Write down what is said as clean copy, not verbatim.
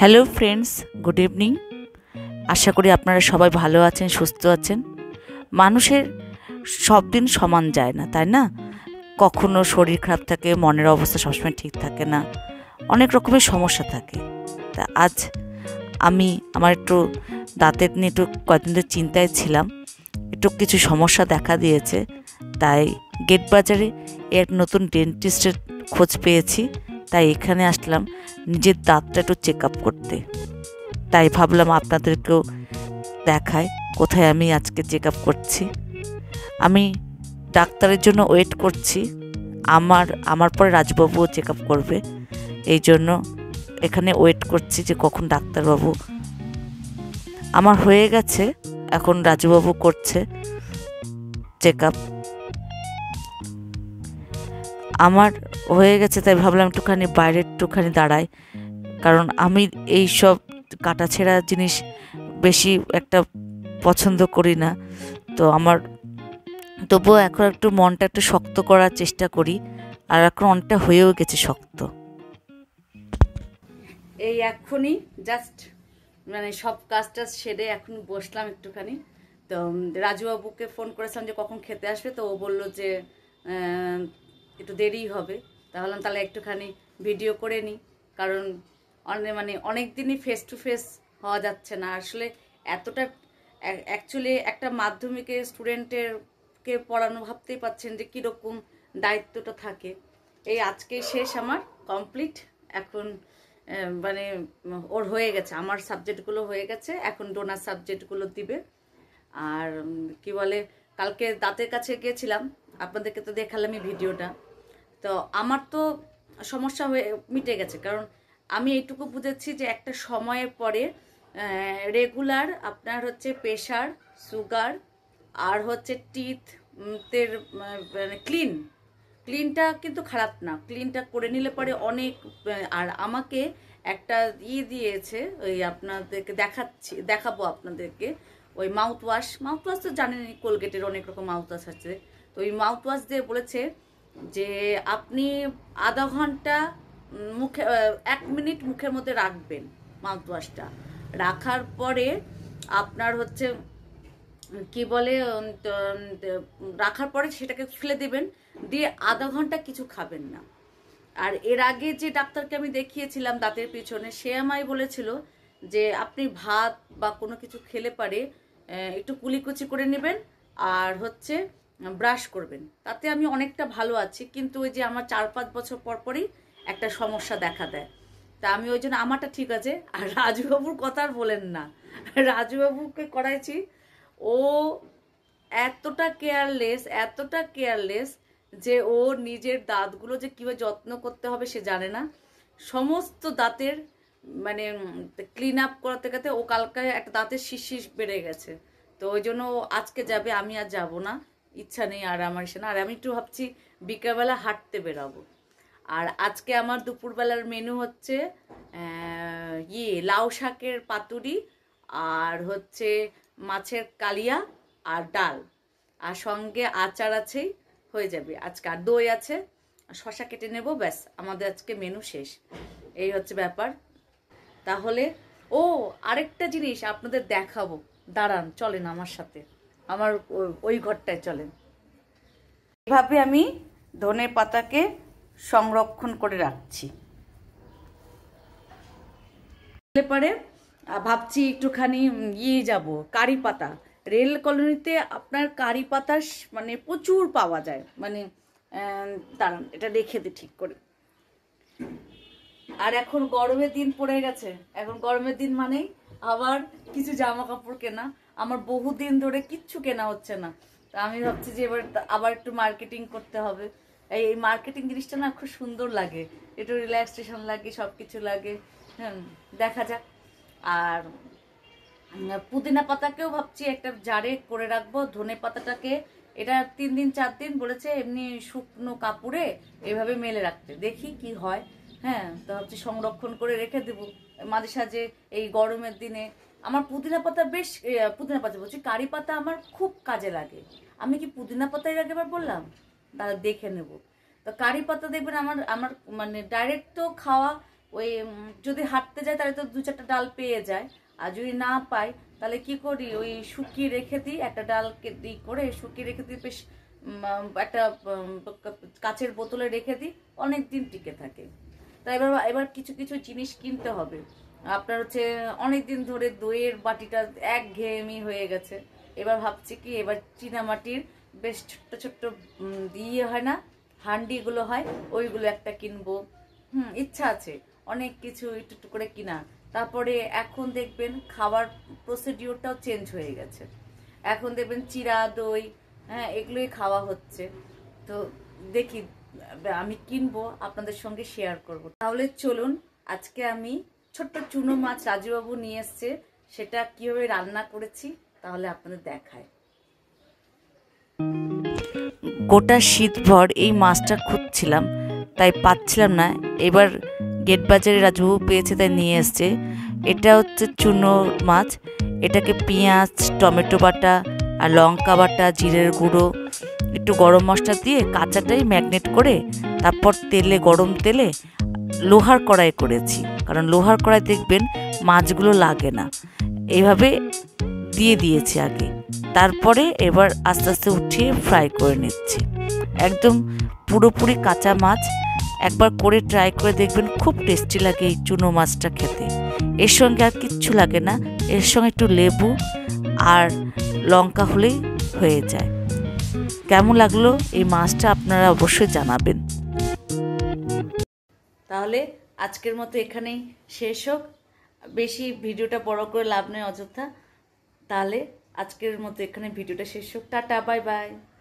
Hello friends, good evening. আশা করি আপনারা সবাই ভালো আছেন, সুস্থ আছেন। মানুষের সব দিন সমান যায় না, তাই না? কখনো শরীর খারাপ থাকে, মনের অবস্থা সবসময় ঠিক থাকে না, অনেক রকমের সমস্যা থাকে। তা আজ আমি আমার একটু দাঁতের নিয়ে একটু কয়েকদিন ধরে চিন্তায় ছিলাম, একটু কিছু সমস্যা দেখা দিয়েছে। তাই গেট বাজারে এক নতুন ডেন্টিস্টের খোঁজ পেয়েছি, তাই এখানে আসলাম নিজের দাঁতটা একটু চেক আপ করতে। তাই ভাবলাম আপনাদেরকেও দেখায় কোথায় আমি আজকে চেক আপ করছি। আমি ডাক্তারের জন্য ওয়েট করছি। আমার পরে রাজবাবুও চেক আপ করবে, এই জন্য এখানে ওয়েট করছি যে কখন ডাক্তারবাবু। আমার হয়ে গেছে, এখন রাজুবাবু করছে চেক আপ। আমার হয়ে গেছে, তাই ভাবলাম একটুখানি বাইরে একটুখানি দাঁড়াই, কারণ আমি এই সব কাটাছেঁড়া জিনিস বেশি একটা পছন্দ করি না। তো আমার তবুও এখন একটু মনটা একটু শক্ত করার চেষ্টা করি, আর এখন অনেকটা হয়েও গেছে শক্ত। এই এখনই জাস্ট সব কাজটা সেরে এখন বসলাম একটুখানি। তো রাজুবাবুকে ফোন করেছিলাম যে কখন খেতে আসবে, তো ও বললো যে একটু দেরি হবে। তাহলে একটুখানি ভিডিও করে নিই, কারণ অনেক দিনই ফেস টু ফেস হওয়া যাচ্ছে না আসলে। এতটা অ্যাকচুয়ালি একটা মাধ্যমিকের স্টুডেন্টেরকে পড়ানো, ভাবতেই পাচ্ছেন যে কীরকম দায়িত্বটা থাকে। এই আজকে শেষ আমার কমপ্লিট। এখন ওর হয়ে গেছে, আমার সাবজেক্টগুলো হয়ে গেছে, এখন ডোনার সাবজেক্টগুলো দিবে। আর কি বলে, কালকে দাঁতের কাছে গিয়েছিলাম, আপনাদেরকে তো দেখালামই ভিডিওটা। তো আমার তো সমস্যা মিটে গেছে, কারণ আমি এইটুকু বুঝেছি যে একটা সময়ের পরে রেগুলার আপনার হচ্ছে প্রেশার, সুগার আর হচ্ছে টিথের ক্লিনটা কিন্তু খারাপ না, ক্লিনটা করে নিলে পরে অনেক। আর আমাকে একটা দিয়েছে, ওই আপনাদেরকে দেখাবো আপনাদেরকে। ওই মাউথ ওয়াশ তো জানেনই, কোলগেটের অনেক রকম মাউথ ওয়াশ আছে। তো ওই মাউথ ওয়াশ দিয়ে বলেছে যে আপনি আধা ঘন্টা মুখে 1 মিনিট মুখের মধ্যে রাখবেন মাউথ ওয়াশটা। রাখার পরে আপনার হচ্ছে কি বলে, রাখার পরে সেটাকে ফেলে দেবেন, দিয়ে আধা ঘন্টা কিছু খাবেন না। আর এর আগে যে ডাক্তারকে আমি দেখিয়েছিলাম দাঁতের পিছনে, সে আমায় বলেছিল যে আপনি ভাত বা কোনো কিছু খেলে পারে একটু কুলিকুচি করে নেবেন আর হচ্ছে ব্রাশ করবেন, তাতে আমি অনেকটা ভালো আছি। কিন্তু ওই যে আমার 4-5 বছর পর পরই একটা সমস্যা দেখা দেয়। তা আমি ওই জন্য আমারটা ঠিক আছে। আর রাজুবাবুর কথা আর বলেন না, রাজুবাবুকে করাইছি, ও এতটা কেয়ারলেস যে ও নিজের দাঁতগুলো যে কীভাবে যত্ন করতে হবে সে জানে না। সমস্ত দাঁতের ক্লিন আপ করাতে করতে ও কালকে একটা দাঁতের শিরশির বেড়ে গেছে। তো ওই জন্য ও আজকে যাবে, আমি আর যাব না, ইচ্ছা নেই আর আমার সে না। আর আমি একটু ভাবছি বিকালবেলা হাঁটতে বেরাবো। আর আজকে আমার দুপুরবেলার মেনু হচ্ছে লাউ শাকের পাতুরি, আর হচ্ছে মাছের কালিয়া, আর ডাল, আর সঙ্গে আচার আছেই, হয়ে যাবে আজকে। আর দই আছে, শশা কেটে নেব, ব্যাস আমাদের আজকে মেনু শেষ। এই হচ্ছে ব্যাপার। তাহলে আরেকটা জিনিস আপনাদের দেখাবো, দাঁড়ান, চলেন আমার সাথে, আমার ওই ঘরটায় চলেন। এভাবে আমি ধনে পাতাকে সংরক্ষণ করে রাখছি। পরে ভাবছি একটুখানি যাব কারি পাতা। রেল কলোনিতে আপনার কারি পাতা প্রচুর পাওয়া যায়, দাঁড়ান এটা রেখে দিই ঠিক করে। আর এখন গরমের দিন পড়ে গেছে, এখন গরমের দিন মানেই আবার কিছু জামা কাপড় কেনা। আমার বহুদিন ধরে কিচ্ছু কেনা হচ্ছে না, তা আমি ভাবছি যে এবার আবার একটু মার্কেটিং করতে হবে। এই মার্কেটিং জিনিসটা না খুব সুন্দর লাগে, একটু রিল্যাক্সেশন লাগে, সব কিছু লাগে। দেখা যাক। আর পুদিনা পাতাকেও ভাবছি একটা জারে করে রাখবো। ধনে পাতাটাকে এটা 3 দিন 4 দিন বলেছে এমনি শুকনো কাপড়ে এভাবে মেলে রাখতে, দেখি কি হয়। তো ভাবছি সংরক্ষণ করে রেখে দেবো মাঝে সাঝে। এই গরমের দিনে আমার পুদিনা পাতা পুদিনা পাতা বলছি, কারি পাতা আমার খুব কাজে লাগে। আমি কি পুদিনা পাতাই আগেবার বললাম, তাহলে দেখে নেব। তো কারি পাতা দেখবেন আমার আমার ডাইরেক্ট তো খাওয়া ওই যদি হাঁটতে যায় তাহলে তো 2-4টা ডাল পেয়ে যায়, আর যদি না পাই তাহলে কি করি, ওই শুকিয়ে রেখে দিই, একটা ডালকে দিই করে শুকিয়ে রেখে দিই, বেশ একটা কাচের বোতলে রেখে দিই, অনেক দিন টিকে থাকে। তাই এবার এবার কিছু কিছু জিনিস কিনতে হবে। আপনার হচ্ছে অনেক দিন ধরে দইয়ের বাটিটা একঘেয়েমি হয়ে গেছে, এবার ভাবছি কি এবার চীনামাটির বেশ ছোট্ট ছোট্ট দিয়ে হয় না, হান্ডিগুলো হয়, ওইগুলো একটা কিনবো। ইচ্ছা আছে অনেক কিছু একটু একটু করে কিনা। তারপরে এখন দেখবেন খাবার প্রসিডিওরটাও চেঞ্জ হয়ে গেছে, এখন দেখবেন চিরা দই, হ্যাঁ এগুলোই খাওয়া হচ্ছে। তো দেখি আমি কিনবো, আপনাদের সঙ্গে শেয়ার করব। তাহলে চলুন, আজকে আমি ছোট্ট চুনো মাছ রাজুবাবু নিয়ে এসছে, সেটা কিভাবে রান্না করেছি তাহলে আপনাদের দেখায়। গোটা শীতভর এই মাছটা খুঁজছিলাম, তাই পাচ্ছিলাম না। এবার গেট বাজারে রাজুবাবু পেয়েছে, তাই নিয়ে এসছে। এটা হচ্ছে চুনো মাছ। এটাকে পেঁয়াজ, টমেটো বাটা আর লঙ্কা বাটা, জিরের গুঁড়ো, একটু গরম মশলা দিয়ে কাঁচাটাই ম্যাগনেট করে তারপর তেলে, গরম তেলে লোহার কড়াই করেছি, কারণ লোহার কড়াই দেখবেন মাছগুলো লাগে না। এইভাবে দিয়ে দিয়েছি আগে, তারপরে এবার আস্তে আস্তে উঠিয়ে ফ্রাই করে নিচ্ছি। একদম পুরোপুরি কাঁচা মাছ, একবার করে ট্রাই করে দেখবেন, খুব টেস্টি লাগে এই চুনো মাছটা খেতে। এর সঙ্গে আর কিচ্ছু লাগে না, এর সঙ্গে একটু লেবু আর লঙ্কা হলেই হয়ে যায়। কেমন লাগলো এই মাছটা আপনারা অবশ্যই জানাবেন। তাহলে আজকের মতো এখানেই শেষ হোক, বেশি ভিডিওটা বড় করে লাভ নেই অযথা। তাহলে আজকের মতো এখানে ভিডিওটা শেষ হোক, টাটা, বাই বাই।